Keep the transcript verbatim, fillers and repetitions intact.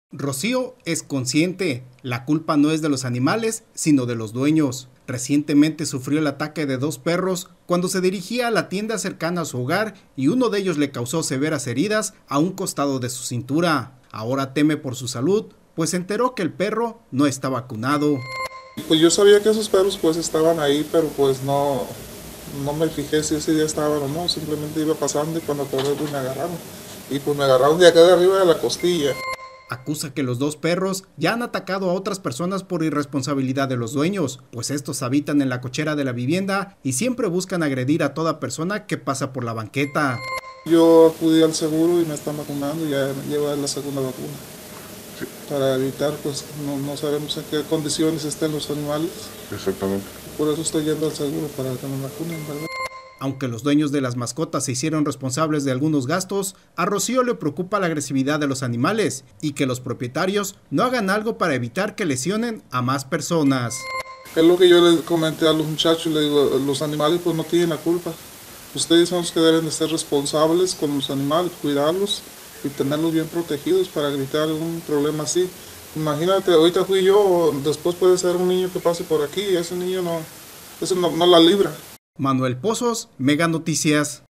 Rocío es consciente, la culpa no es de los animales, sino de los dueños. Recientemente sufrió el ataque de dos perros cuando se dirigía a la tienda cercana a su hogar y uno de ellos le causó severas heridas a un costado de su cintura. Ahora teme por su salud, pues se enteró que el perro no está vacunado. Pues yo sabía que esos perros pues estaban ahí, pero pues no, no me fijé si ese día estaban o no, simplemente iba pasando y cuando acordé pues me agarraron. Y pues me agarraron de acá de arriba de la costilla. Acusa que los dos perros ya han atacado a otras personas por irresponsabilidad de los dueños, pues estos habitan en la cochera de la vivienda y siempre buscan agredir a toda persona que pasa por la banqueta. Yo acudí al seguro y me están vacunando, ya lleva la segunda vacuna. Sí. Para evitar, pues no, no sabemos en qué condiciones estén los animales. Exactamente. Por eso estoy yendo al seguro, para que me vacunen, ¿verdad? Aunque los dueños de las mascotas se hicieron responsables de algunos gastos, a Rocío le preocupa la agresividad de los animales y que los propietarios no hagan algo para evitar que lesionen a más personas. Es lo que yo les comenté a los muchachos, les digo, los animales pues no tienen la culpa. Ustedes son los que deben de ser responsables con los animales, cuidarlos y tenerlos bien protegidos para evitar un problema así. Imagínate, ahorita fui yo, después puede ser un niño que pase por aquí y ese niño no, ese no, no la libra. Manuel Pozos, Mega Noticias.